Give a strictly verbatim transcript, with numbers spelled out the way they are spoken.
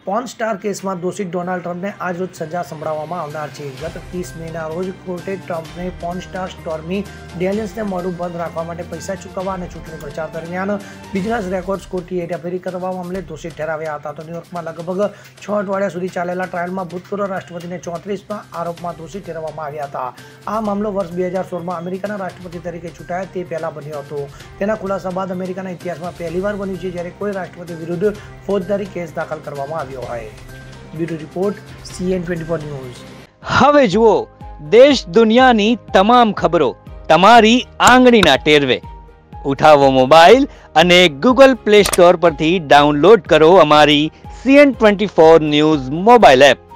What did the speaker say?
Porn star કેસમાં દોષિત Donald ટ્રમ્પને આજ રોજ સજા સંભળાવવામાં આવનાર છે। ગત ત્રીસ મેના રોજ કોર્ટે ટ્રમ્પને પોર્ન સ્ટાર સ્ટોર્મી ડેનિયલ્સને મોઢું બંધ રાખવા માટે પૈસા ચૂકવવા અને ચૂંટણી પ્રચાર દરમિયાન બિઝનેસ રેકોર્ડ્સ ખોટી હેરાફેરી કરવા મામલે દોષિત ઠેરાવ્યા હતા। તો ન્યુયોર્કમાં લગભગ છ અઠવાડિયા સુધી ચાલેલા ટ્રાયલમાં ભૂતપૂર્વ રાષ્ટ્રપતિને ચોત્રીસમાં આરોપમાં દોષિત ઠેરવવામાં આવ્યા હતા। આ મામલો વર્ષ બે હજાર સોળમાં અમેરિકાના રાષ્ટ્રપતિ તરીકે ચૂંટાયા તે પહેલા બન્યો હતો। તેના ખુલાસા બાદ અમેરિકાના ઇતિહાસમાં પહેલીવાર બન્યું છે જ્યારે કોઈ રાષ્ટ્રપતિ વિરુદ્ધ ફોજદારી કેસ દાખલ કરવામાં આવ્યો હોય। Bureau report C N twenty four news. હવે જુઓ દેશ દુનિયાની તમામ ખબરો તમારી આંગળીના ટેરવે। ઉઠાવો મોબાઈલ અને ગૂગલ પ્લે સ્ટોર પરથી ડાઉનલોડ કરો અમારી C N twenty four news mobile app.